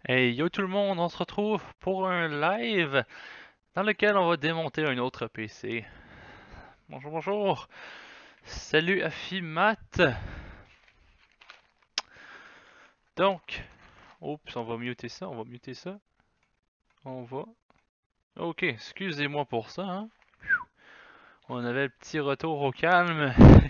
Hey yo tout le monde, on se retrouve pour un live dans lequel on va démonter un autre PC. Bonjour, bonjour. Salut Afimat. Donc, oups, on va muter ça, on va muter ça. On va. Ok, excusez-moi pour ça, hein. On avait le petit retour au calme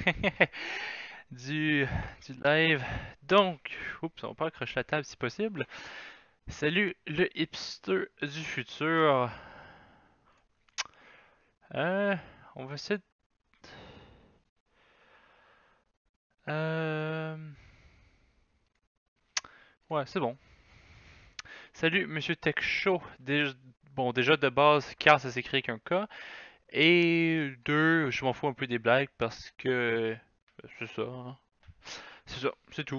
du, du live. Donc, oups, on va pas accrocher la table si possible. Salut le hipster du futur. Euh, on va essayer de... Euh... Ouais, c'est bon. Salut, Monsieur Tech Show. Bon, déjà de base, car ça s'écrit avec un K. Et deux, je m'en fous un peu des blagues parce que c'est ça, hein. C'est ça, c'est tout.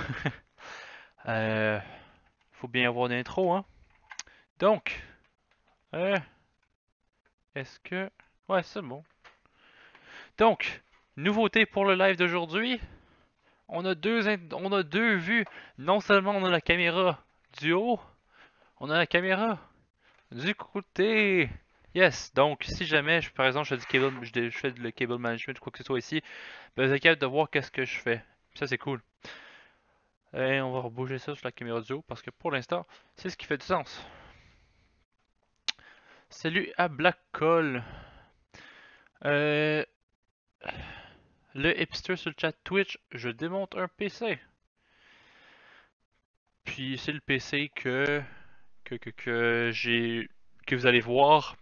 euh, Faut bien avoir une intro, hein. Donc, euh, est-ce que... Ouais, c'est bon. Donc, nouveauté pour le live d'aujourd'hui. On a deux vues. Non seulement on a la caméra du haut, on a la caméra du côté. Yes, donc si jamais, par exemple, je fais je fais le cable management ou quoi que ce soit ici, ben vous êtes capable de voir qu'est-ce que je fais. Ça c'est cool. Et on va rebouger ça sur la caméra du haut parce que pour l'instant, c'est ce qui fait du sens. Salut à Black Call. Euh, le hipster sur le chat Twitch, je démonte un PC. Puis c'est le PC que vous allez voir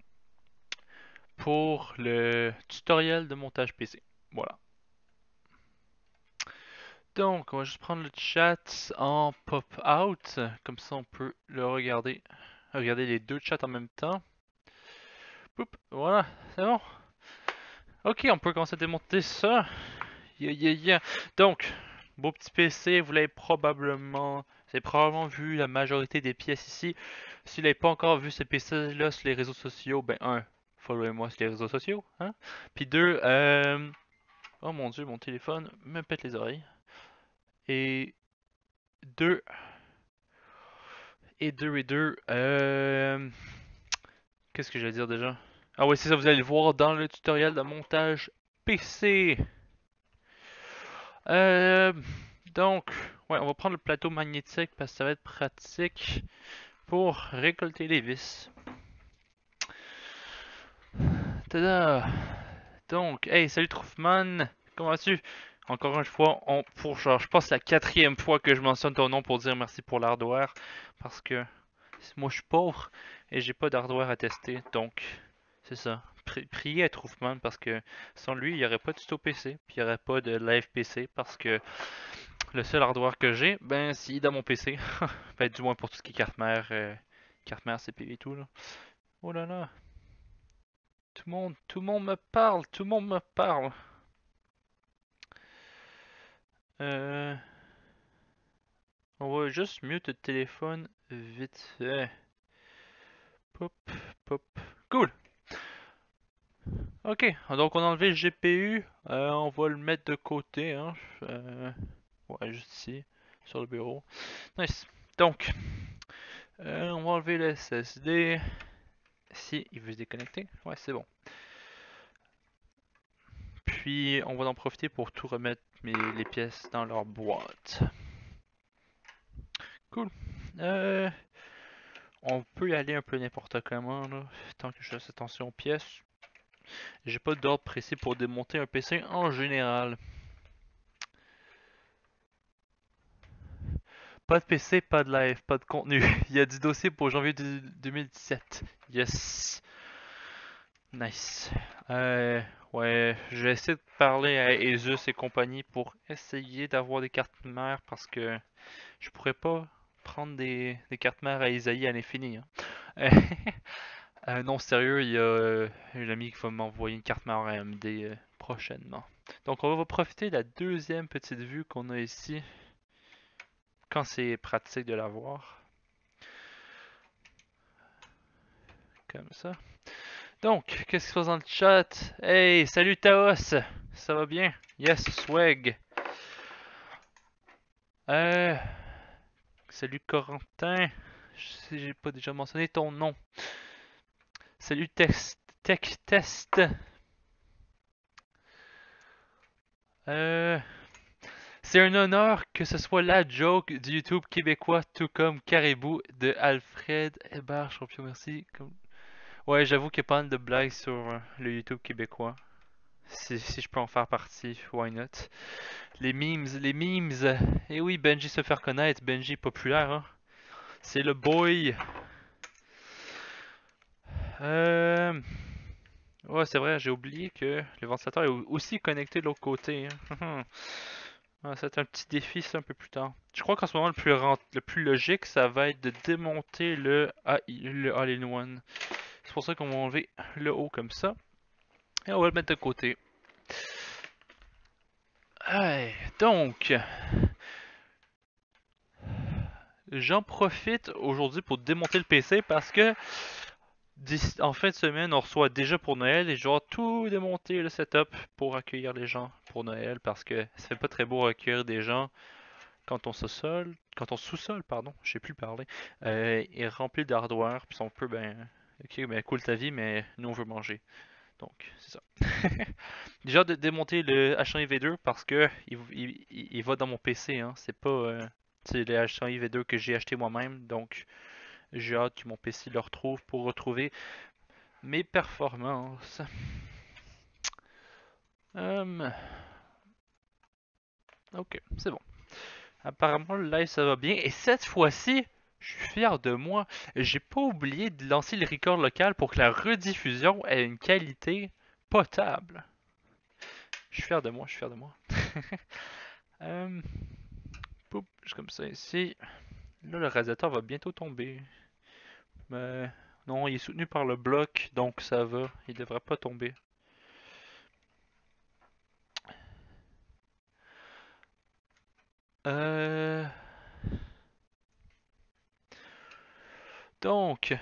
pour le tutoriel de montage PC. Voilà. Donc, on va juste prendre le chat en pop-out, comme ça on peut le regarder les deux chats en même temps. Poup, voilà, c'est bon. Ok, on peut commencer à démonter ça. Yeah, yeah, yeah. Donc, beau petit PC, vous avez probablement vu la majorité des pièces ici. Si vous n'avez pas encore vu ces PC-là sur les réseaux sociaux, ben followez-moi sur les réseaux sociaux, hein. Puis deux, oh mon dieu, mon téléphone me pète les oreilles. Et deux, qu'est-ce que j'allais dire déjà? Ah oui, c'est ça, vous allez le voir dans le tutoriel de montage PC. Euh, donc, ouais, on va prendre le plateau magnétique parce que ça va être pratique pour récolter les vis. Tada! Donc, hey, salut Truffman, comment vas-tu? Encore une fois, je pense la quatrième fois que je mentionne ton nom pour dire merci pour l'hardware parce que moi je suis pauvre et j'ai pas d'hardware à tester, donc c'est ça. Priez à Truffman parce que sans lui, il n'y aurait pas de tuto PC, puis il n'y aurait pas de live PC parce que le seul hardware que j'ai, ben, c'est dans mon PC. Ben, du moins pour tout ce qui est carte mère, CPU et tout, là. Oh là là, tout le monde me parle, tout le monde me parle. Euh, on va juste mute le téléphone vite fait. Pop, pop. Cool. Ok, donc on a enlevé le GPU, on va le mettre de côté, hein. Ouais, juste ici, sur le bureau. Nice. Donc, on va enlever le SSD. Si il veut se déconnecter, ouais, c'est bon. Puis, on va en profiter pour tout remettre les pièces dans leur boîte. Cool. Euh, on peut y aller un peu n'importe comment, là, tant que je fasse attention aux pièces. J'ai pas d'ordre précis pour démonter un PC en général. Pas de PC, pas de live, pas de contenu. Il y a du dossier pour janvier 2017. Yes. Nice. Ouais, je vais essayer de parler à Asus et compagnie pour essayer d'avoir des cartes mères parce que je pourrais pas prendre des cartes mères à Isaïe à l'infini, hein. Non, sérieux, il y a un ami qui va m'envoyer une carte mère AMD prochainement. Donc on va profiter de la deuxième petite vue qu'on a ici quand c'est pratique de l'avoir. Comme ça. Donc, qu'est-ce qui se passe dans le chat? Hey, salut Taos! Ça va bien? Yes, swag! Euh, Salut Corentin. Si j'ai pas déjà mentionné ton nom. Salut Tech Test. C'est un honneur que ce soit la joke du YouTube québécois, tout comme Caribou de Alfred Hébert, champion, merci. Ouais, j'avoue qu'il y a pas mal de blagues sur le YouTube québécois. Si je peux en faire partie, why not? Les memes, les memes. Et oui, Benji se fait reconnaître, Benji est populaire, hein. C'est le boy. Euh... Ouais, c'est vrai, j'ai oublié que le ventilateur est aussi connecté de l'autre côté, hein. Ah, c'est un petit défi, ça, un peu plus tard. Je crois qu'en ce moment, le plus logique, ça va être de démonter le le All-in-One. C'est pour ça qu'on va enlever le haut comme ça. Et on va le mettre de côté. Ouais, donc, j'en profite aujourd'hui pour démonter le PC parce que en fin de semaine, on reçoit déjà pour Noël et je dois tout démonter le setup pour accueillir les gens pour Noël parce que ça fait pas très beau accueillir des gens quand ton sous-sol, pardon, je sais plus parler, est rempli d'hardware, puis on peut, ben, ok, ben, cool ta vie, mais nous on veut manger. Donc, c'est ça. Déjà de démonter le H100 V2 parce que il va dans mon PC, hein. C'est pas, c'est le H100 V2 que j'ai acheté moi-même, donc j'ai hâte que mon PC le retrouve pour retrouver mes performances. Hum, ok, c'est bon. Apparemment, le live ça va bien. Et cette fois-ci, je suis fier de moi. J'ai pas oublié de lancer le record local pour que la rediffusion ait une qualité potable. Je suis fier de moi, je suis fier de moi. euh, Poup, juste comme ça ici. Là, le radiateur va bientôt tomber. Mais non, il est soutenu par le bloc, donc ça va. Il devrait pas tomber. Euh... Donc,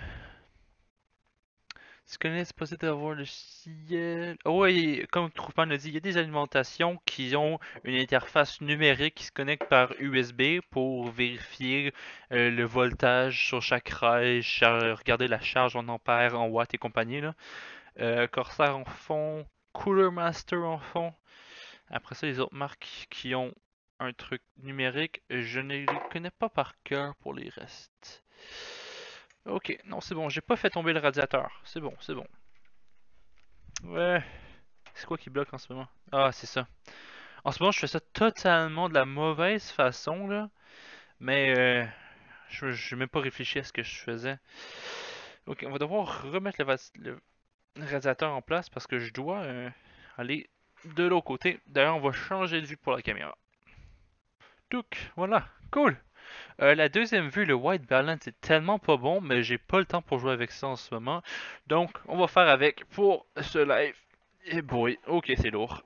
tu connais, c'est possible d'avoir le ciel. Oh, oui, comme Troupin l'a dit, il y a des alimentations qui ont une interface numérique qui se connecte par USB pour vérifier le voltage sur chaque rail, regarder la charge en ampères, en watts et compagnie, là. Corsair en fond, Cooler Master en fond. Après ça, les autres marques qui ont un truc numérique, je ne les connais pas par cœur pour les restes. Ok, non, c'est bon, j'ai pas fait tomber le radiateur. C'est bon, c'est bon. Ouais, c'est quoi qui bloque en ce moment? Ah, c'est ça. En ce moment, je fais ça totalement de la mauvaise façon, là. Mais je n'ai même pas réfléchi à ce que je faisais. Ok, on va devoir remettre le radiateur en place parce que je dois aller de l'autre côté. D'ailleurs, on va changer de vue pour la caméra. Touc, voilà, cool. La deuxième vue, le white balance, est tellement pas bon, mais j'ai pas le temps pour jouer avec ça en ce moment. Donc, on va faire avec pour ce live. Et boy, ok, c'est lourd.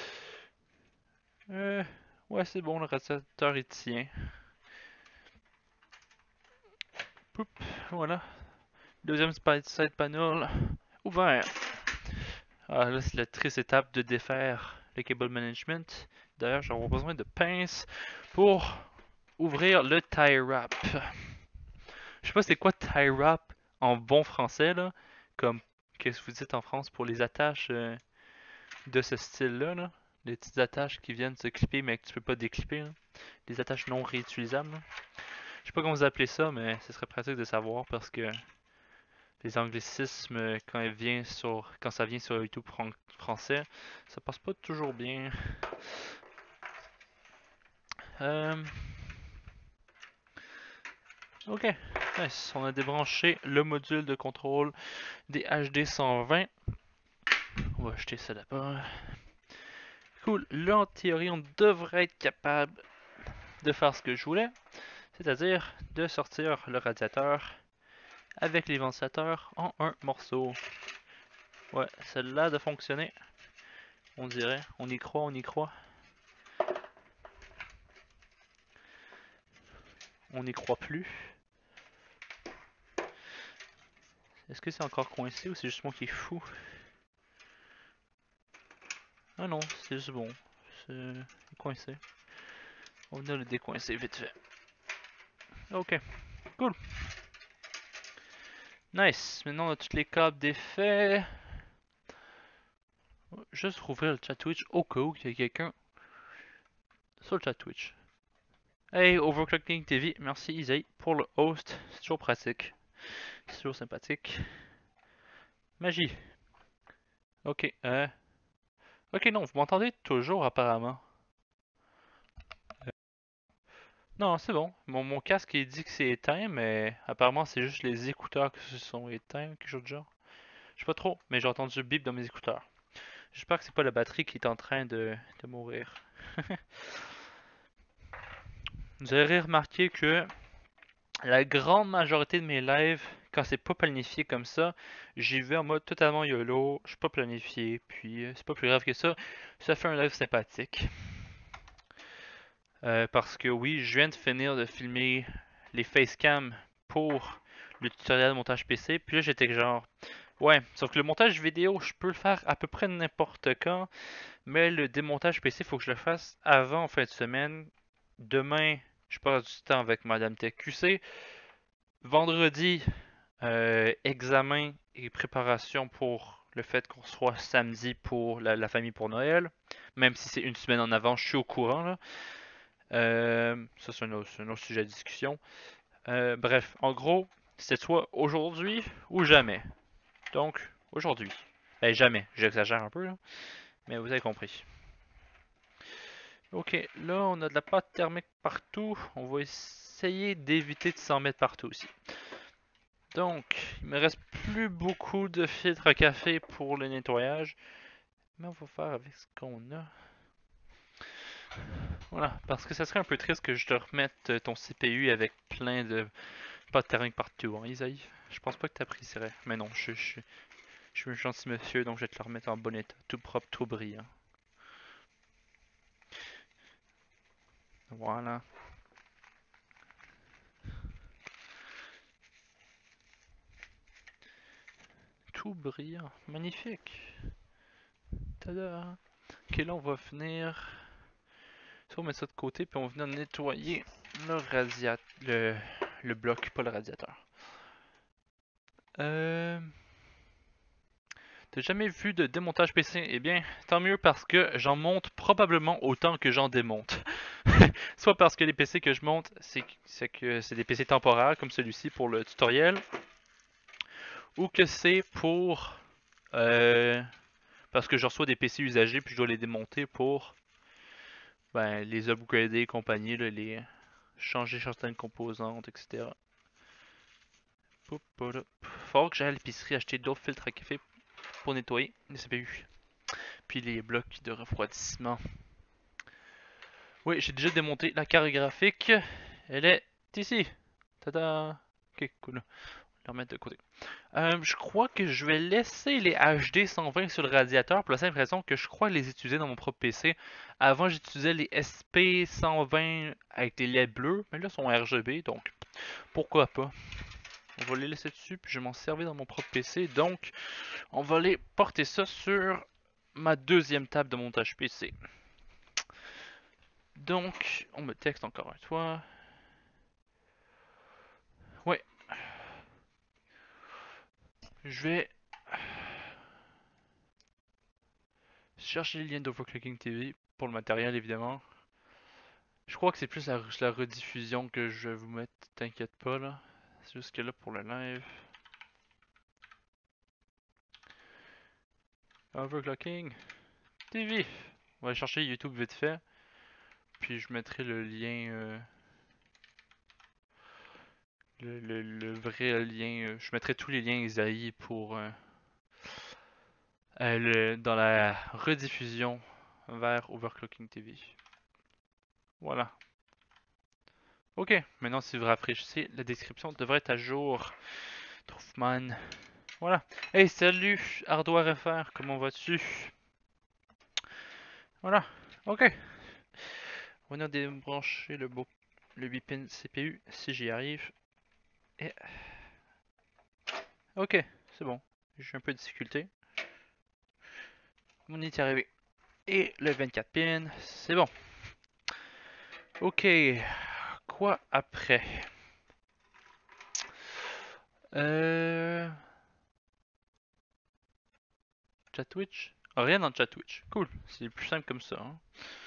Euh, ouais, c'est bon, le radiateur il tient. Poup, voilà. Deuxième side panel ouvert. Ah, là, c'est la triste étape de défaire le cable management. D'ailleurs, j'aurai besoin de pinces pour ouvrir le tie wrap. Je sais pas c'est quoi tie wrap en bon français, là. Comme, qu'est-ce que vous dites en France pour les attaches de ce style-là, là. Les petites attaches qui viennent se clipper mais que tu peux pas déclipper, là. Les attaches non réutilisables, là. Je sais pas comment vous appelez ça, mais ce serait pratique de savoir parce que les anglicismes, quand ça vient sur YouTube français, ça passe pas toujours bien. Euh, ok, nice. On a débranché le module de contrôle des HD 120. On va acheter ça là-bas. Cool. Là, en théorie, on devrait être capable de faire ce que je voulais, c'est-à-dire de sortir le radiateur avec les ventilateurs en un morceau. Ouais, celle-là de fonctionner. On dirait. On y croit, on y croit. On n'y croit plus. Est-ce que c'est encore coincé ou c'est juste moi qui est fou? Ah non, c'est juste bon. C'est coincé. On va venir le décoincer vite fait. Ok, cool. Nice. Maintenant, on a tous les câbles défaits. Juste rouvrir le chat Twitch au cas où il y a quelqu'un sur le chat Twitch. Hey, Overclocking TV, merci Isaïe pour le host. C'est toujours pratique. C'est toujours sympathique. Magie. Ok, ok, non, vous m'entendez toujours apparemment. Non, c'est bon. Mon casque il dit que c'est éteint, mais apparemment c'est juste les écouteurs qui se sont éteints, quelque chose de genre. Je sais pas trop, mais j'ai entendu le bip dans mes écouteurs. J'espère que c'est pas la batterie qui est en train de mourir. Vous avez remarqué que la grande majorité de mes lives, quand c'est pas planifié comme ça, j'y vais en mode totalement YOLO, je suis pas planifié, puis c'est pas plus grave que ça. Ça fait un live sympathique. Parce que oui, je viens de finir de filmer les facecam pour le tutoriel de montage PC, puis là j'étais genre, ouais, sauf que le montage vidéo, je peux le faire à peu près n'importe quand, mais le démontage PC, il faut que je le fasse avant en fin de semaine. Demain, je passe du temps avec Madame TQC. Vendredi, examen et préparation pour le fait qu'on soit samedi pour la famille pour Noël. Même si c'est une semaine en avant, je suis au courant là. Ça, c'est un autre sujet de discussion. Bref, en gros, c'est soit aujourd'hui ou jamais. Donc, aujourd'hui. Ben, jamais. J'exagère un peu, là. Mais vous avez compris. Ok, là, on a de la pâte thermique partout. On va essayer d'éviter de s'en mettre partout aussi. Donc, il me reste plus beaucoup de filtres à café pour le nettoyage. Mais on va faire avec ce qu'on a. Voilà, parce que ça serait un peu triste que je te remette ton CPU avec plein de pâte thermique partout, hein, Isaïe. Je pense pas que t'apprécierais. Mais non, je suis un gentil monsieur, donc je vais te le remettre en bon état. Tout propre, tout brillant. Voilà. Tout brillant. Magnifique. Tada. Ok, là, on va venir... Ça, on met ça de côté, puis on va venir nettoyer le radiateur. Le bloc, pas le radiateur. T'as jamais vu de démontage PC? Eh bien, tant mieux parce que j'en monte probablement autant que j'en démonte. Soit parce que les PC que je monte, c'est des PC temporaires comme celui-ci pour le tutoriel, ou que c'est pour parce que je reçois des PC usagés puis je dois les démonter pour les upgrader et compagnie, là, les changer certaines composantes, etc. Faut que j'aille à l'épicerie acheter d'autres filtres à café pour nettoyer les CPU. Puis les blocs de refroidissement. Oui, j'ai déjà démonté la carte graphique. Elle est ici. Tada! Ok, cool. On va la remettre de côté. Je crois que je vais laisser les HD 120 sur le radiateur pour la simple raison que je crois les utiliser dans mon propre PC. Avant, j'utilisais les SP 120 avec des LED bleus, mais là, ils sont RGB, donc pourquoi pas. On va les laisser dessus, puis je vais m'en servir dans mon propre PC. Donc, on va aller porter ça sur ma deuxième table de montage PC. Donc, on me texte encore un fois. Ouais. Je vais chercher les liens d'Overclocking TV pour le matériel, évidemment. Je crois que c'est plus la rediffusion que je vais vous mettre, t'inquiète pas là. C'est juste que là pour le live. Overclocking TV. On va chercher YouTube vite fait. Puis je mettrai le lien. Le vrai lien. Je mettrai tous les liens Isaïe pour. Dans la rediffusion vers Overclocking TV. Voilà. Ok, maintenant si vous rafraîchissez, la description devrait être à jour. Troufman. Voilà. Hey, salut, Ardoire FR, comment vas-tu? Voilà. Ok. On va débrancher le bipin CPU si j'y arrive. Et... Ok, c'est bon. J'ai un peu de difficulté. On y est arrivé. Et le 24 pin, c'est bon. Ok. Quoi après? Euh... Chat Twitch? Ah, rien dans le chat Twitch. Cool, c'est plus simple comme ça. Hein.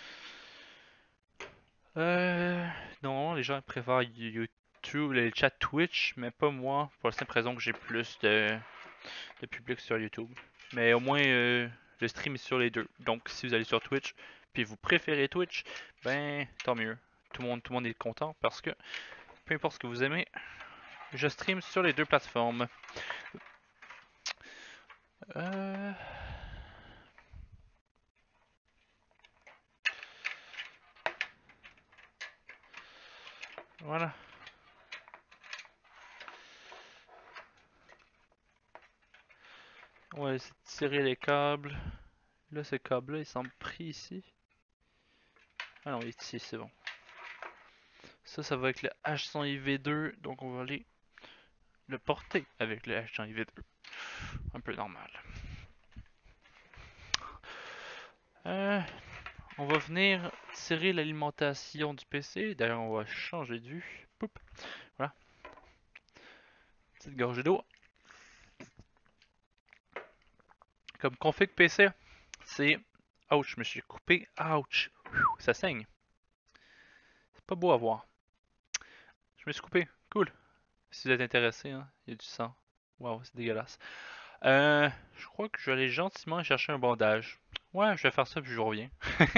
Non, les gens préfèrent YouTube, le chat Twitch, mais pas moi, pour la simple raison que j'ai plus de public sur YouTube. Mais au moins, le stream est sur les deux. Donc, si vous allez sur Twitch, puis vous préférez Twitch, ben, tant mieux. Tout le monde est content parce que, peu importe ce que vous aimez, je stream sur les deux plateformes. Euh... Voilà. On va essayer de tirer les câbles. Là, ces câbles-là, ils sont pris ici. Ah non, il est ici, c'est bon. Ça va avec le H100IV2, donc on va aller le porter avec le H100IV2. Un peu normal. On va venir tirer l'alimentation du PC. D'ailleurs, on va changer de vue. Poup. Voilà. Petite gorgée d'eau. Comme config PC, c'est... Ouch, je me suis coupé. Ouch. Ça saigne. C'est pas beau à voir. Je me suis coupé. Cool. Si vous êtes intéressé, hein, il y a du sang. Waouh, c'est dégueulasse. Je crois que je vais aller gentiment chercher un bandage. Ouais, je vais faire ça puis je reviens.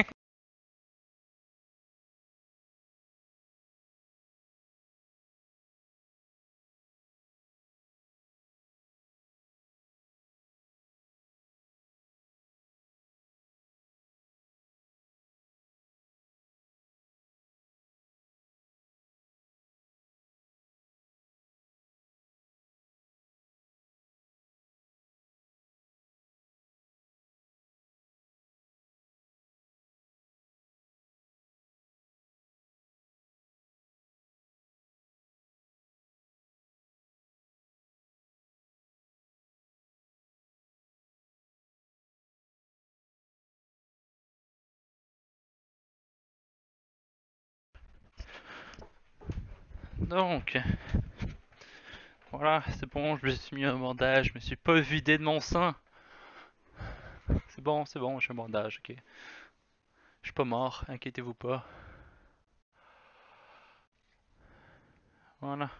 Donc, voilà, c'est bon, je me suis mis un bandage, je me suis pas vidé de mon sang. C'est bon, j'ai un bandage, ok. Je suis pas mort, inquiétez-vous pas. Voilà.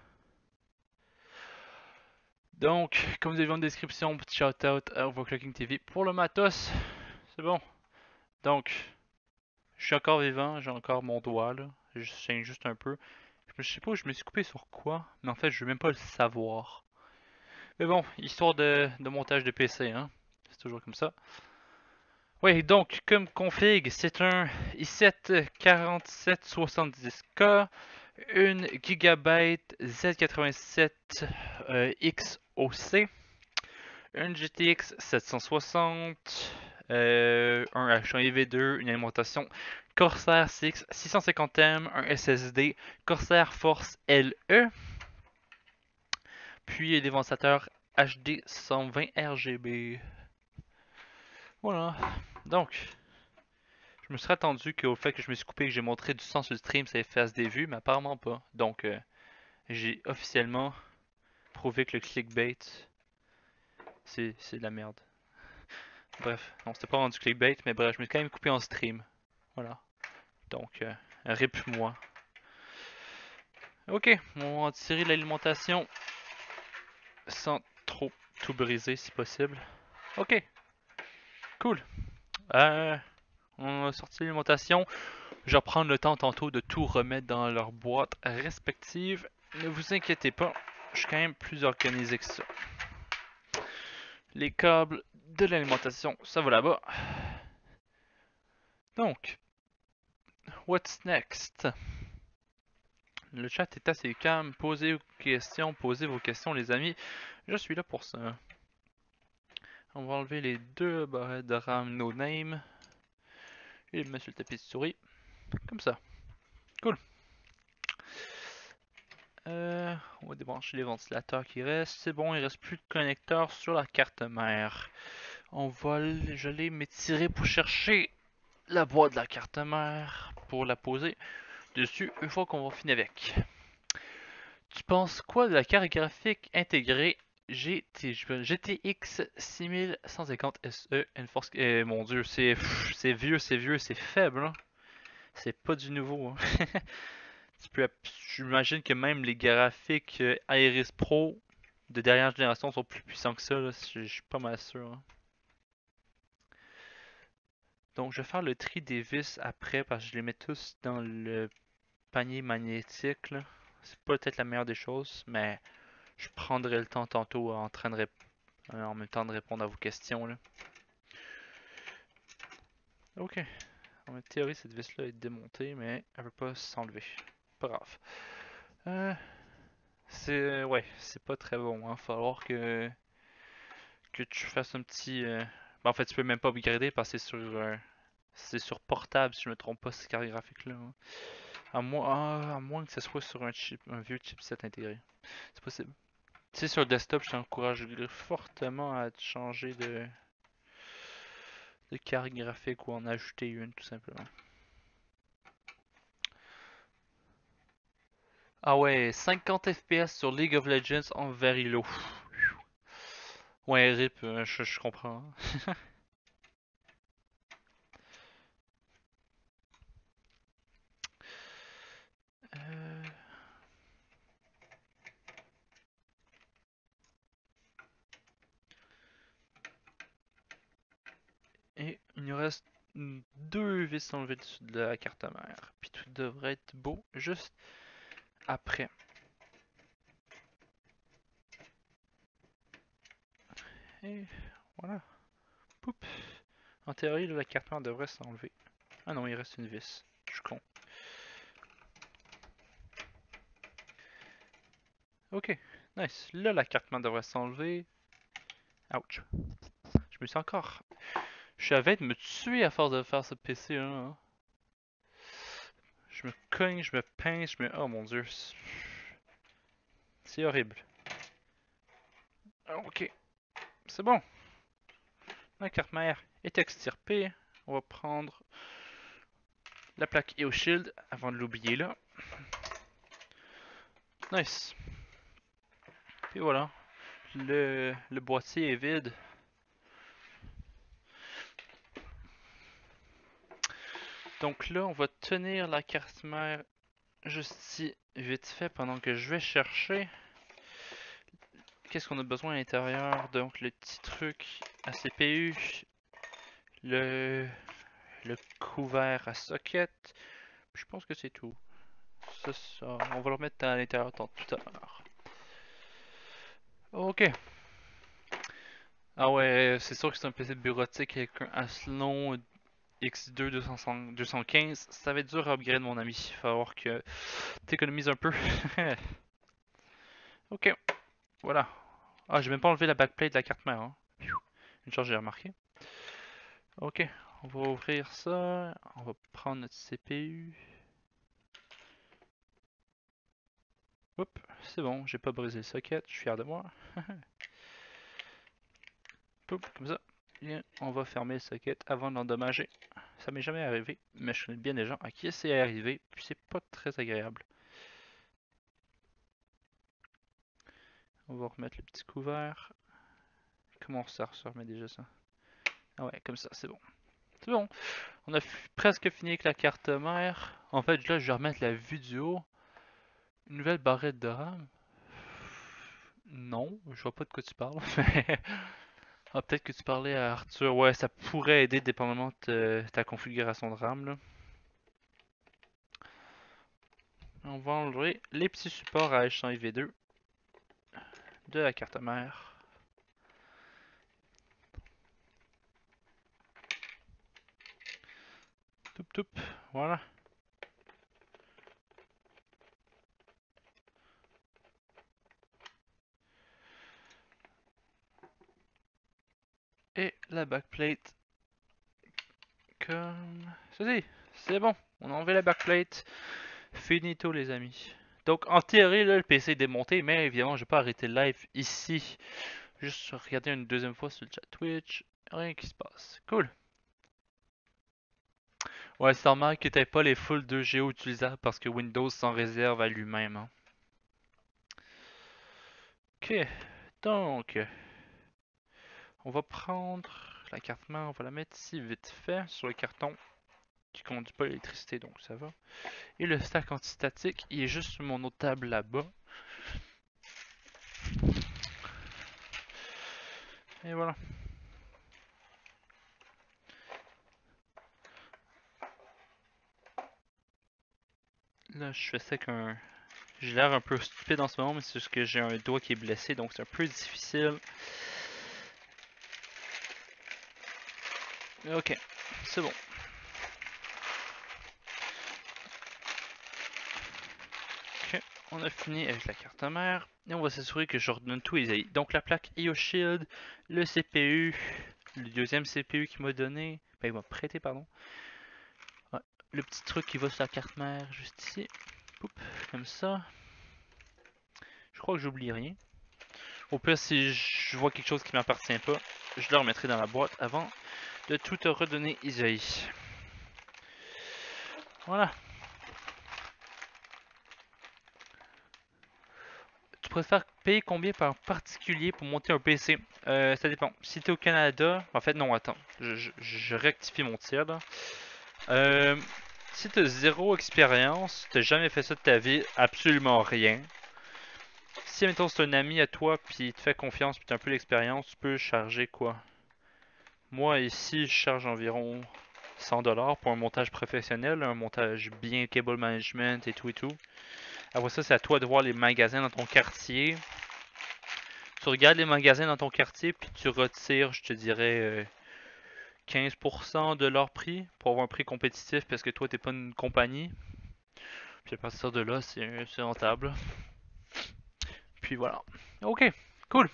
Donc, comme vous avez vu en description, petit shout-out à Overclocking TV pour le matos. C'est bon. Donc, je suis encore vivant, j'ai encore mon doigt là. Je saigne juste un peu. Je sais pas où je me suis coupé sur quoi, mais en fait, je veux même pas le savoir. Mais bon, histoire de montage de PC, hein. C'est toujours comme ça. Oui, donc, comme config, c'est un i7 4770K, une GB Z87 XOC, une GTX 760, un H1EV2, une alimentation Corsair CX 650M, un SSD Corsair Force LE, puis des ventilateurs HD 120 RGB. Voilà. Donc, je me serais attendu qu'au fait que je me suis coupé et que j'ai montré du sang sur le stream, ça efface des vues, mais apparemment pas. Donc, j'ai officiellement prouvé que le clickbait, c'est de la merde. Bref, non, c'était pas rendu clickbait, mais bref, je me suis quand même coupé en stream. Voilà. Donc, rip moi. Ok, on va tirer l'alimentation sans trop tout briser si possible. Ok, cool. On a sorti l'alimentation. Je vais prendre le temps tantôt de tout remettre dans leurs boîtes respectives. Ne vous inquiétez pas, je suis quand même plus organisé que ça. Les câbles de l'alimentation, ça va là-bas. Donc, what's next? Le chat est assez calme. Posez vos questions, les amis. Je suis là pour ça. On va enlever les deux barrettes de RAM no name et le mettre sur le tapis de souris. Comme ça. Cool. On va débrancher les ventilateurs qui restent. C'est bon, il reste plus de connecteurs sur la carte mère. Je vais m'étirer pour chercher la boîte de la carte mère pour la poser dessus une fois qu'on va finir avec. Tu penses quoi de la carte graphique intégrée GTX 6150 SE Enforce... mon dieu, c'est vieux, c'est faible, hein. C'est pas du nouveau, hein. J'imagine que même les graphiques Iris Pro de dernière génération sont plus puissants que ça, là. Je suis pas mal sûr, hein. Donc je vais faire le tri des vis après parce que je les mets tous dans le panier magnétique, là. C'est pas peut-être la meilleure des choses, mais je prendrai le temps tantôt en même temps de répondre à vos questions, là. Ok. En théorie, cette vis-là est démontée, mais elle veut pas s'enlever. Pas grave. Euh, ouais, c'est pas très bon, hein. Falloir que tu fasses un petit. En fait, tu peux même pas upgrader parce que c'est sur portable, si je me trompe pas, ces cartes graphiques-là, hein. À moins que ce soit sur un vieux chipset intégré. C'est possible. Tu sais, sur le desktop, je t'encourage fortement à changer de carte graphique ou en ajouter une, tout simplement. Ah ouais, 50 FPS sur League of Legends en very low. Ouais, RIP, je comprends. Euh, Et il nous reste deux vis enlevées dessus de la carte mère. Puis tout devrait être beau juste après. Et voilà. Poup. En théorie, la carte mère devrait s'enlever. Ah non, il reste une vis. Je suis con. Ok, nice. Là, la carte mère devrait s'enlever. Ouch. Je me suis encore. Je savais de me tuer à force de faire ce PC, hein. Je me cogne, je me pince, je me. Oh mon dieu. C'est horrible. Ok, c'est bon. La carte mère est extirpée. On va prendre la plaque EOShield avant de l'oublier là. Nice. Puis voilà. Le boîtier est vide. Donc là, on va tenir la carte mère juste ici, vite fait, pendant que je vais chercher. Qu'est-ce qu'on a besoin à l'intérieur? Donc le petit truc à CPU, le, le couvert à socket. Je pense que c'est tout. Ça, on va le remettre à l'intérieur tout à l'heure. Ok. Ah ouais, c'est sûr que c'est un PC bureautique avec un Athlon X2 215. Ça va être dur à upgrade, mon ami. Il va falloir que tu économises un peu. Ok, voilà. Ah, j'ai même pas enlevé la backplate de la carte mère, hein. Une chose, j'ai remarqué. Ok, on va ouvrir ça. On va prendre notre CPU. Hop, c'est bon, j'ai pas brisé le socket, je suis fier de moi. Hop, comme ça. Bien, on va fermer le socket avant de l'endommager. Ça m'est jamais arrivé, mais je connais bien des gens à qui c'est arrivé, puis c'est pas très agréable. On va remettre le petit couvert. Comment ça se remet déjà ça? Ah ouais, comme ça, c'est bon. C'est bon. On a presque fini avec la carte mère. En fait, là, je vais remettre la vue du haut. Une nouvelle barrette de RAM. Non, je vois pas de quoi tu parles. Ah, peut-être que tu parlais à Arthur. Ouais, ça pourrait aider dépendamment de ta configuration de RAM, là. On va enlever les petits supports à H100IV2 de la carte mère. Toup toup, voilà. Et la backplate comme ceci. C'est bon, on a enlevé la backplate. Finito les amis. Donc en théorie là, le PC est démonté, mais évidemment je vais pas arrêter le live ici. Juste regarder une deuxième fois sur le chat Twitch. Rien qui se passe. Cool. Ouais, c'est normal que t'aies pas les full 2 Go utilisables parce que Windows s'en réserve à lui-même, hein. Ok, donc on va prendre la carte mère, on va la mettre ici vite fait sur le carton qui conduit pas l'électricité, donc ça va. Et le stack antistatique, il est juste sur mon autre table là-bas. Et voilà. Là, je fais ça qu'un. J'ai l'air un peu stupide en ce moment, mais c'est juste que j'ai un doigt qui est blessé, donc c'est un peu difficile. Ok, c'est bon. Ok, on a fini avec la carte mère. Et on va s'assurer que je redonne tous les AI. Donc la plaque IOShield, le CPU, le deuxième CPU qu'il m'a donné, ben il m'a prêté, pardon. Ouais, le petit truc qui va sur la carte mère, juste ici. Poup, comme ça. Je crois que j'oublie rien. Au pire, si je vois quelque chose qui m'appartient pas, je le remettrai dans la boîte avant de tout te redonner Isaïe. Voilà. Tu préfères payer combien par particulier pour monter un PC? Ça dépend. Si t'es au Canada, en fait non, attends, je rectifie mon tir là. Euh, Si t'as zéro expérience, t'as jamais fait ça de ta vie, absolument rien. Si mettons c'est un ami à toi puis il te fait confiance puis t'as un peu d'expérience, tu peux charger quoi? Moi ici, je charge environ 100$ pour un montage professionnel, un montage bien cable management et tout et tout. Après ça, c'est à toi de voir les magasins dans ton quartier. Tu regardes les magasins dans ton quartier, puis tu retires, je te dirais, 15% de leur prix pour avoir un prix compétitif parce que toi, t'es pas une compagnie. Puis à partir de là, c'est rentable. Puis voilà. Ok, cool.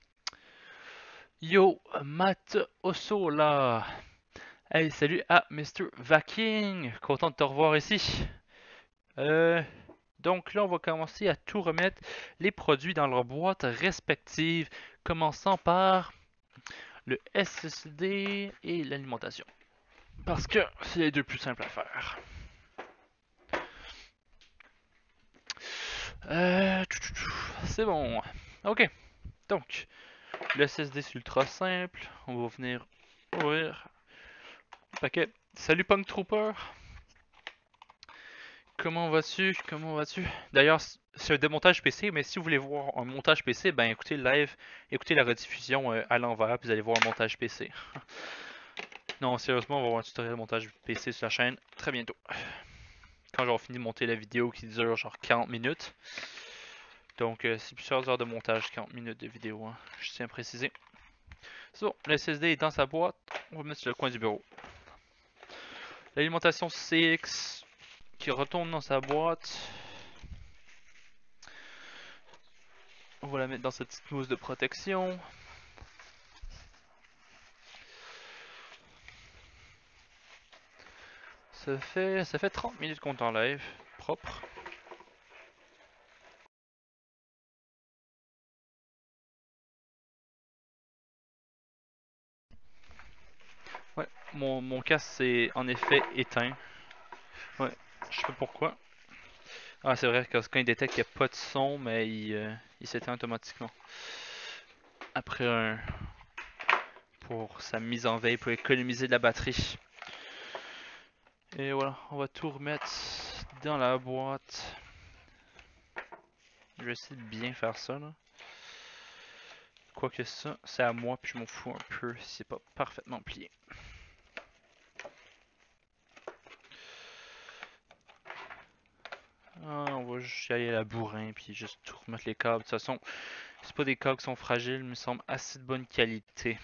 Yo, Matt Osso là. Hey, salut à Mr. Vaking. Content de te revoir ici. Euh, donc là, on va commencer à tout remettre les produits dans leurs boîtes respectives, commençant par le SSD et l'alimentation. Parce que c'est les deux plus simples à faire. C'est bon. Ok. Donc, le SSD c'est ultra simple. On va venir ouvrir le paquet. Salut Punk Trooper. Comment vas-tu? Comment vas-tu? D'ailleurs, c'est un démontage PC, mais si vous voulez voir un montage PC, ben écoutez le live, écoutez la rediffusion à l'envers, puis vous allez voir un montage PC. Non, sérieusement, on va voir un tutoriel de montage PC sur la chaîne très bientôt. Quand j'aurai fini de monter la vidéo qui dure genre 40 minutes. Donc, c'est plusieurs heures de montage, 40 minutes de vidéo, hein, je tiens à préciser. C'est bon, le SSD est dans sa boîte, on va le mettre sur le coin du bureau. L'alimentation CX qui retourne dans sa boîte. On va la mettre dans cette petite mousse de protection. Ça fait 30 minutes qu'on est en live, propre. Ouais, mon casque s'est en effet éteint. Ouais, je sais pas pourquoi. Ah, c'est vrai que quand il détecte qu'il n'y a pas de son, mais il s'éteint automatiquement. Après pour sa mise en veille, pour économiser de la batterie. Et voilà, on va tout remettre dans la boîte. Je vais essayer de bien faire ça là. Quoique ça, c'est à moi, puis je m'en fous un peu si c'est pas parfaitement plié. Ah, on va juste y aller à la bourrin, puis juste tout remettre les câbles. De toute façon, c'est pas des câbles qui sont fragiles, mais ils semblent assez de bonne qualité.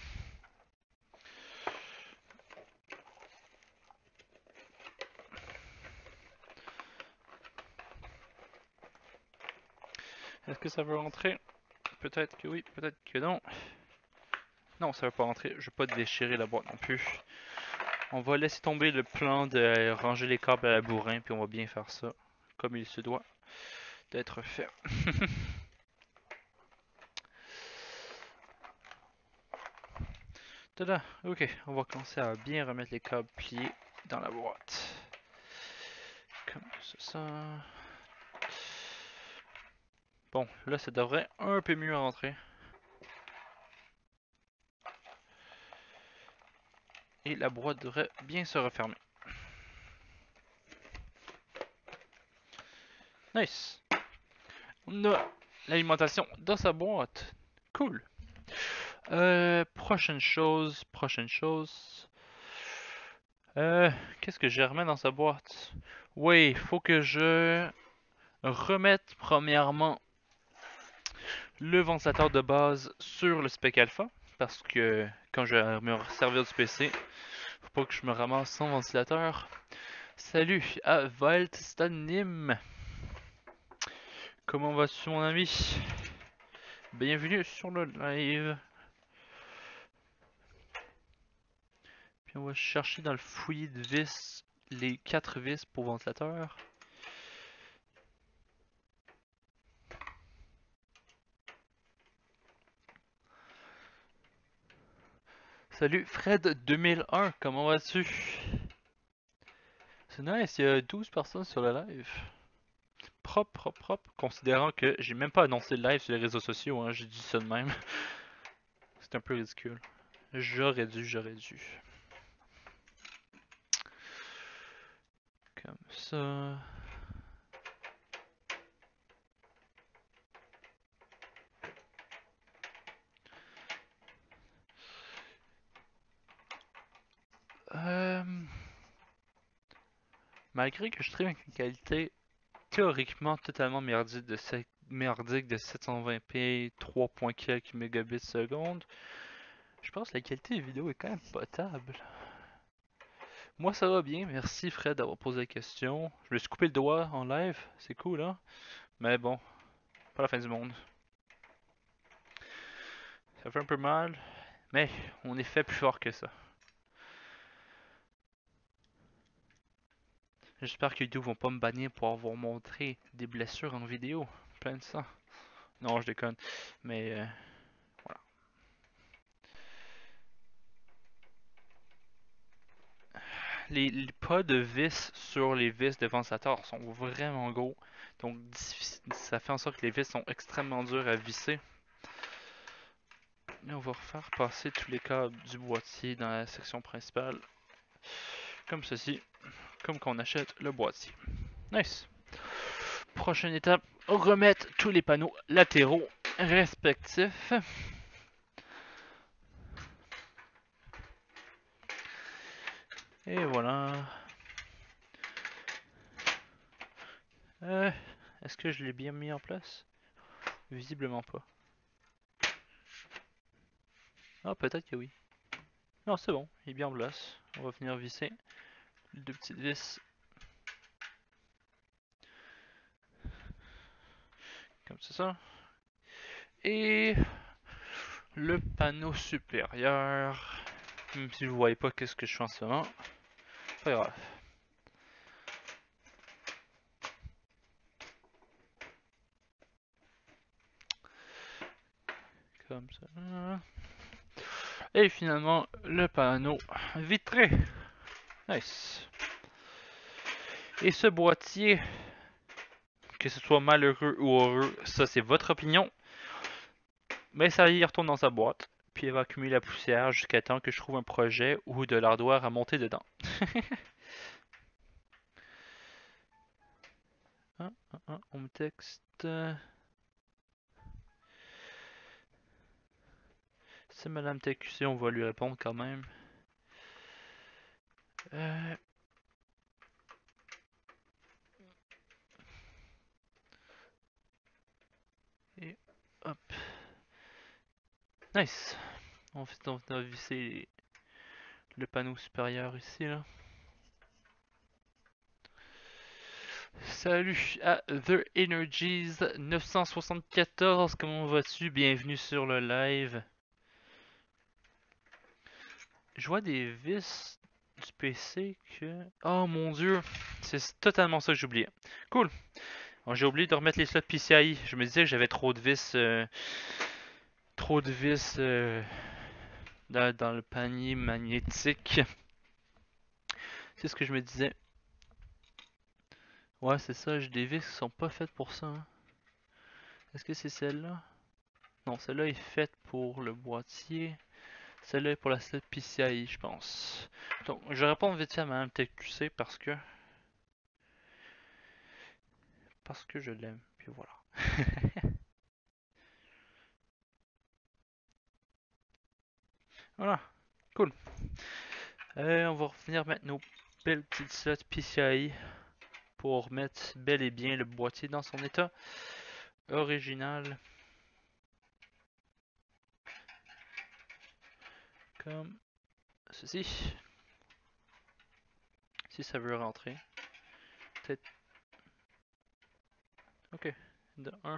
Est-ce que ça veut rentrer? Peut-être que oui, peut-être que non. Non, ça va pas rentrer. Je vais pas déchirer la boîte non plus. On va laisser tomber le plan de ranger les câbles à la bourrin, puis on va bien faire ça comme il se doit d'être fait. Tada, ok, on va commencer à bien remettre les câbles pliés dans la boîte. Comme ça. Bon, là ça devrait un peu mieux rentrer. Et la boîte devrait bien se refermer. Nice. On a l'alimentation dans sa boîte. Cool. Prochaine chose, prochaine chose. Qu'est-ce que je remets dans sa boîte? Oui, il faut que je remette premièrement le ventilateur de base sur le spec alpha. Parce que quand je vais me servir du PC, faut pas que je me ramasse sans ventilateur. Salut à Volt Stanim. Comment vas-tu mon ami? Bienvenue sur le live. Puis on va chercher dans le fouillis de vis les 4 vis pour ventilateur. Salut Fred 2001, comment vas-tu? C'est nice, il y a 12 personnes sur le live. Propre, propre, propre. Considérant que j'ai même pas annoncé le live sur les réseaux sociaux, hein, j'ai dit ça de même. C'est un peu ridicule. J'aurais dû, j'aurais dû. Comme ça. Malgré que je trouve une qualité théoriquement totalement merdique de 720p 3 quelques mégabits seconde, je pense que la qualité des vidéos est quand même potable. Moi ça va bien, merci Fred d'avoir posé la question. Je me suis coupé le doigt en live, c'est cool hein. Mais bon, pas la fin du monde. Ça fait un peu mal, mais on est fait plus fort que ça. J'espère que YouTube vont pas me bannir pour avoir montré des blessures en vidéo. Plein de sang. Non, je déconne. Mais voilà. Les pas de vis sur les vis de ventilateur sont vraiment gros. Donc ça fait en sorte que les vis sont extrêmement dures à visser. Et on va refaire passer tous les câbles du boîtier dans la section principale. Comme ceci. Comme qu'on achète le boîtier. Nice. Prochaine étape, remettre tous les panneaux latéraux respectifs. Et voilà. Est-ce que je l'ai bien mis en place? Visiblement pas. Ah, peut-être que oui. Non, c'est bon, il est bien en place. On va venir visser les deux petites vis. Comme ça. Et le panneau supérieur. Même si vous voyez pas qu'est-ce que je fais en ce moment. Pas grave. Comme ça. Et finalement, le panneau vitré. Nice. Et ce boîtier, que ce soit malheureux ou heureux, ça c'est votre opinion. Mais ça y retourne dans sa boîte. Puis elle va accumuler la poussière jusqu'à temps que je trouve un projet ou de l'ardoire à monter dedans. On me texte. C'est Madame TQC, on va lui répondre quand même. Et hop. Nice. On va visser le panneau supérieur ici là. Salut à The Energies 974, comment vas-tu? Bienvenue sur le live. Je vois des vis du PC que... Oh mon dieu, c'est totalement ça que j'oubliais. Cool. J'ai oublié de remettre les slots PCI. Je me disais que j'avais trop de vis... dans le panier magnétique. C'est ce que je me disais. Ouais, c'est ça, j'ai des vis qui sont pas faites pour ça. Hein. Est-ce que c'est celle-là? Non, celle-là est faite pour le boîtier. Celle-là est pour la sled PCI, je pense. Donc, je réponds vite fait à Madame TQC parce que je l'aime. Puis voilà. Voilà, cool. On va revenir mettre nos belles petites slots PCI pour mettre bel et bien le boîtier dans son état original. Comme ceci. Si ça veut rentrer. Peut-être. Ok. De 1.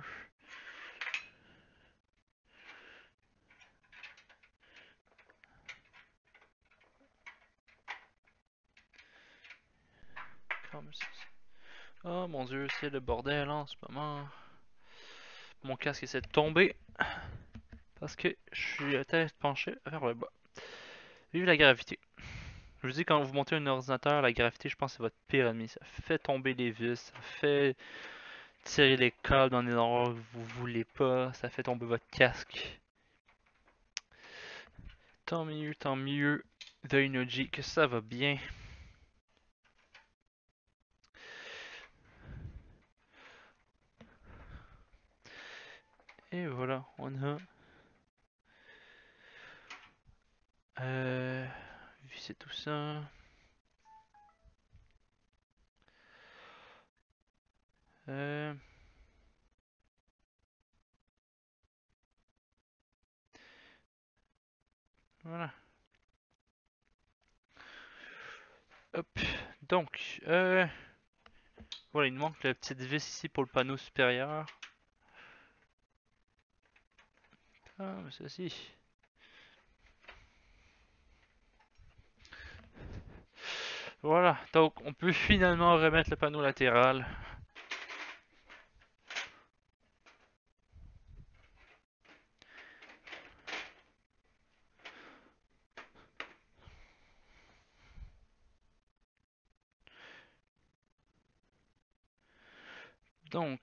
Comme ça. Oh mon dieu, c'est le bordel en ce moment. Mon casque essaie de tomber parce que je suis la tête penchée vers le bas. Vive la gravité. Je vous dis, quand vous montez un ordinateur, la gravité, je pense que c'est votre pire ennemi. Ça fait tomber les vis, ça fait tirer les câbles dans des endroits où vous voulez pas, ça fait tomber votre casque. Tant mieux, The Energy, que ça va bien. Et voilà, on a vissé tout ça. Voilà. Hop. Donc, voilà, il nous manque la petite vis ici pour le panneau supérieur. Ah, mais ceci. Voilà, donc on peut finalement remettre le panneau latéral. Donc,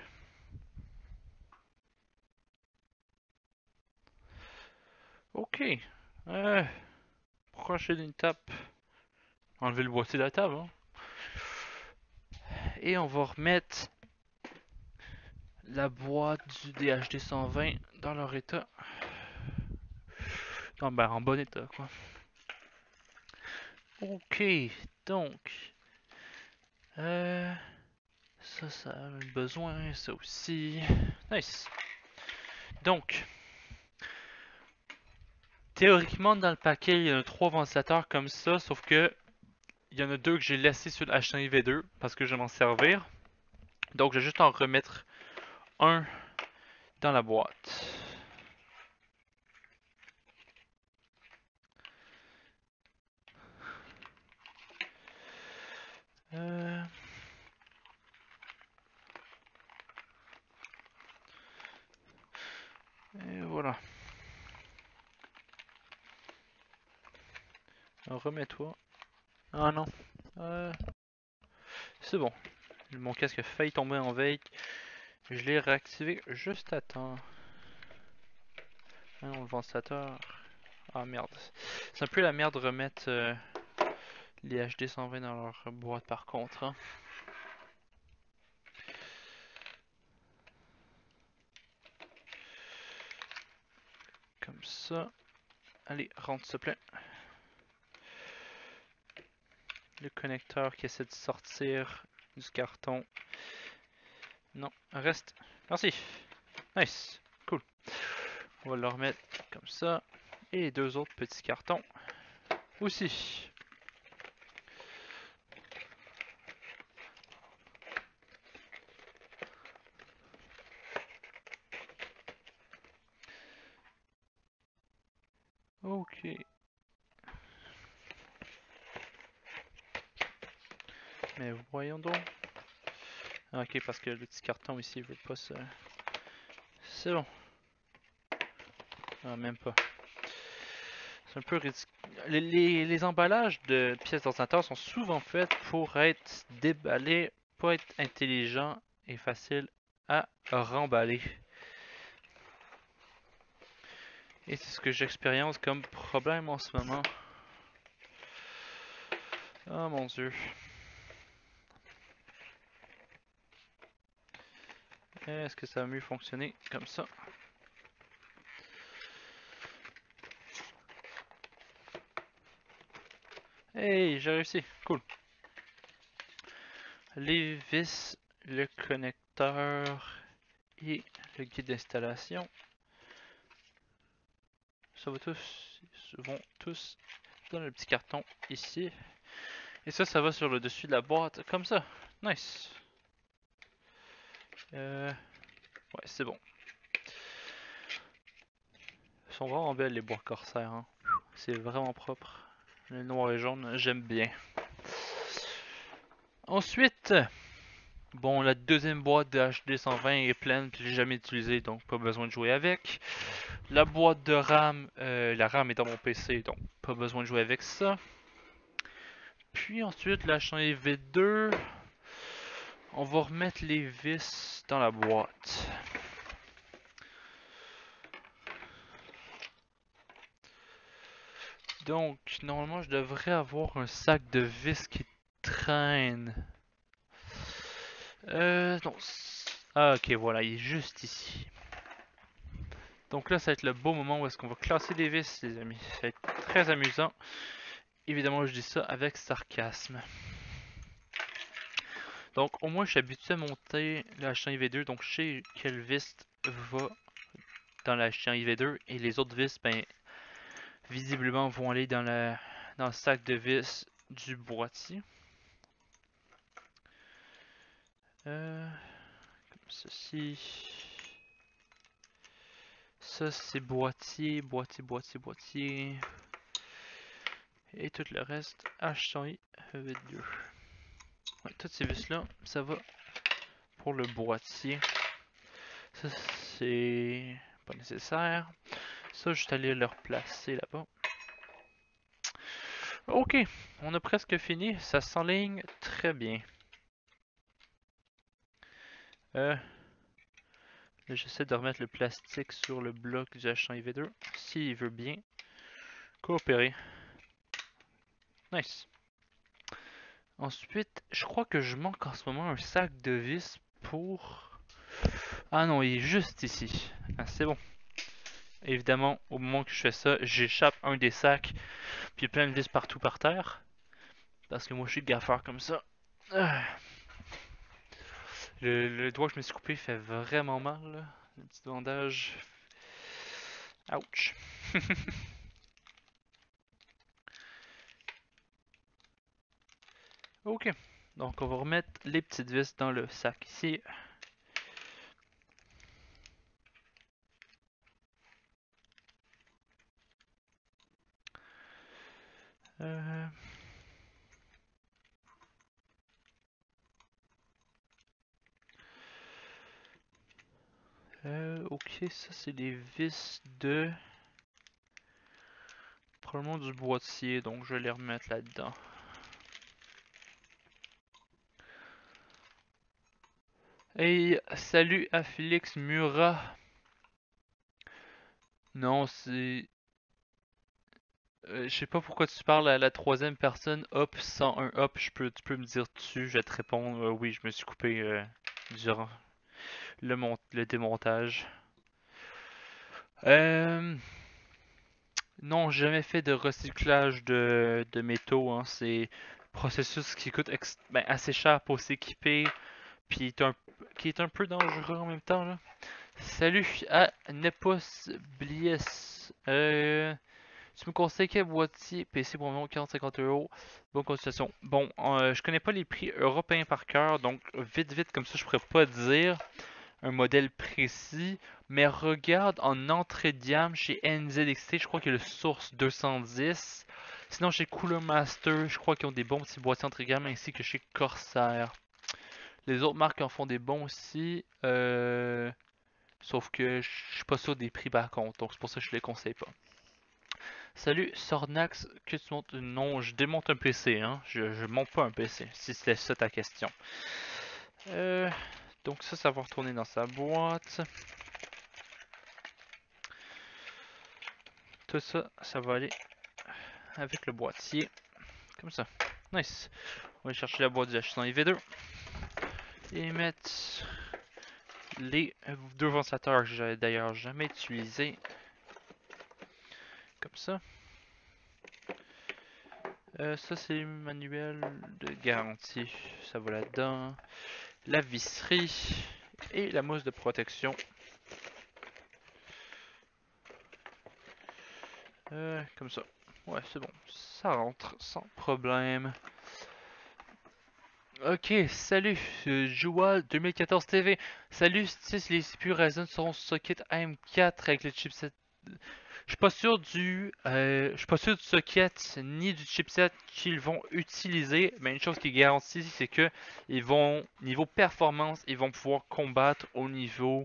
ok. Prochaine étape. Enlever le boîtier de la table. Hein. Et on va remettre la boîte du DHD 120 dans leur état. Non, ben en bon état, quoi. Ok, donc. Ça a besoin, ça aussi. Nice. Donc, théoriquement, dans le paquet, il y a 3 ventilateurs comme ça, sauf que il y en a 2 que j'ai laissés sur le H1 V2 parce que je vais m'en servir. Donc, je vais juste en remettre un dans la boîte. Et voilà. Remets-toi. Ah non. C'est bon. Mon casque a failli tomber en veille. Je l'ai réactivé juste à temps. Ah non, le ventilateur. Ah merde. C'est un peu la merde de remettre les HD 120 dans leur boîte par contre. Hein. Comme ça. Allez, rentre s'il te plaît. Le connecteur qui essaie de sortir du carton. Non, reste. Merci. Nice. Cool. On va le remettre comme ça. Et les 2 autres petits cartons aussi. Ok. Mais voyons donc. Ok, parce que le petit carton ici veut pas se... C'est bon. Ah, même pas. C'est un peu ridicule. Les emballages de pièces d'ordinateur sont souvent faits pour être déballés, pour être intelligents et faciles à remballer. Et c'est ce que j'expérience comme problème en ce moment. Oh mon dieu. Est-ce que ça va mieux fonctionner comme ça? Hey, j'ai réussi. Cool. Les vis, le connecteur et le guide d'installation. Ça va tous, vont tous dans le petit carton ici. Et ça va sur le dessus de la boîte, comme ça. Nice. Ouais, c'est bon. Ils sont vraiment belles les boîtes Corsair. Hein. C'est vraiment propre. Le noir et jaune, j'aime bien. Ensuite, bon, la deuxième boîte de HD 120 est pleine, puis je l'ai jamais utilisée, donc pas besoin de jouer avec. La boîte de RAM, la RAM est dans mon PC, donc pas besoin de jouer avec ça. Puis ensuite, la chaîne V2, on va remettre les vis dans la boîte. Donc, normalement, je devrais avoir un sac de vis qui traîne. Non. Ah, ok, voilà, il est juste ici. Donc là, ça va être le beau moment où est-ce qu'on va classer les vis, les amis. Ça va être très amusant. Évidemment, je dis ça avec sarcasme. Donc, au moins, je suis habitué à monter la chaîne IV2, donc je sais quelle vis va dans la chaîne IV2, et les autres vis, ben, visiblement, vont aller dans le sac de vis du boîtier. Comme ceci. Ça, c'est boîtier, boîtier, boîtier, boîtier. Et tout le reste, HCI V2. Ouais, toutes ces vis-là, ça va pour le boîtier. Ça, c'est pas nécessaire. Ça, juste aller le replacer là-bas. Ok, on a presque fini. Ça s'enligne très bien. J'essaie de remettre le plastique sur le bloc du H1IV2. S'il veut bien coopérer. Nice. Ensuite, je crois que je manque en ce moment un sac de vis pour... Ah non, il est juste ici. Ah, c'est bon. Évidemment, au moment que je fais ça, j'échappe un des sacs, puis il y a plein de vis partout par terre. Parce que moi, je suis gaffeur comme ça. Ah. Le doigt que je me suis coupé fait vraiment mal, là. Le petit bandage. Ouch. Ok. Donc, on va remettre les petites vis dans le sac ici. Ok, ça c'est les vis de... Probablement du boîtier, donc je vais les remettre là-dedans. Hey, salut à Félix Murat. Non, c'est... je sais pas pourquoi tu parles à la troisième personne. Hop, 101 hop, tu peux me dire dessus, je vais te répondre. Oui, je me suis coupé durant le démontage. Non, j'ai jamais fait de recyclage de métaux. Hein. C'est un processus qui coûte assez cher pour s'équiper, puis qui est un peu dangereux en même temps. Là. Salut à Nepos Blies. Tu me conseilles quel boîtier PC pour environ 40-50 €? Bonne continuation. Bon, je connais pas les prix européens par cœur, donc vite comme ça, je pourrais pas dire un modèle précis, mais regarde en entrée de gamme chez NZXT, je crois qu'il y a le Source 210. Sinon, chez Cooler Master, je crois qu'ils ont des bons petits boîtiers entrée de gamme, ainsi que chez Corsair. Les autres marques en font des bons aussi, sauf que je suis pas sûr des prix par contre, donc c'est pour ça que je les conseille pas. Salut Sornax, que tu montes? Non, je démonte un PC, hein. Je monte pas un PC, si c'était ça ta question. Donc ça va retourner dans sa boîte. Tout ça, ça va aller avec le boîtier. Comme ça. Nice. On va chercher la boîte du H100 IV2. Et mettre les deux ventilateurs que j'ai d'ailleurs jamais utilisés. Comme ça. Ça c'est le manuel de garantie. Ça va là-dedans. La visserie. Et la mousse de protection. Comme ça. Ouais, c'est bon. Ça rentre sans problème. Ok, salut, Joa 2014 TV. Salut, tu sais, les CPU Ryzen seront socket AM4 avec le chipset. Je suis pas sûr du socket ni du chipset qu'ils vont utiliser, mais une chose qui est garantie, c'est que ils vont, niveau performance, ils vont pouvoir combattre au niveau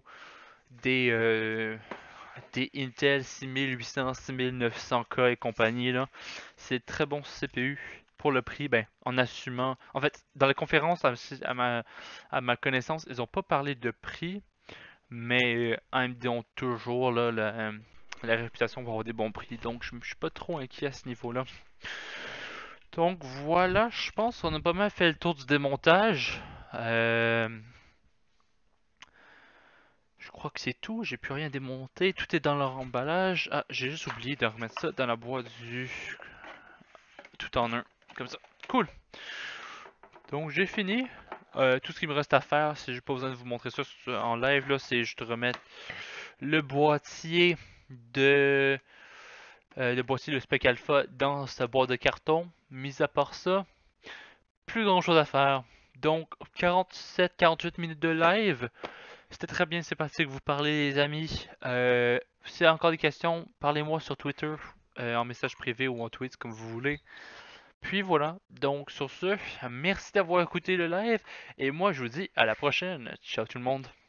des Intel 6800, 6900K et compagnie là. C'est très bon CPU pour le prix, ben, en assumant. En fait, dans la conférence, à ma connaissance, ils n'ont pas parlé de prix, mais AMD ont toujours là, la réputation pour avoir des bons prix, donc je ne suis pas trop inquiet à ce niveau-là. Donc voilà, je pense qu'on a pas mal fait le tour du démontage. Je crois que c'est tout, j'ai plus rien démonté, tout est dans leur emballage. Ah, j'ai juste oublié de remettre ça dans la boîte du tout en un, comme ça. Cool. Donc j'ai fini. Tout ce qui me reste à faire, c'est j'ai pas besoin de vous montrer ça en live là, c'est juste remettre le boîtier de Spec Alpha dans sa boîte de carton. Mis à part ça, plus grand chose à faire. Donc 47-48 minutes de live. C'était très bien sympathique vous parler les amis. Si y a encore des questions, parlez-moi sur Twitter, en message privé ou en tweet comme vous voulez. Puis voilà, donc sur ce, merci d'avoir écouté le live et moi je vous dis à la prochaine. Ciao tout le monde.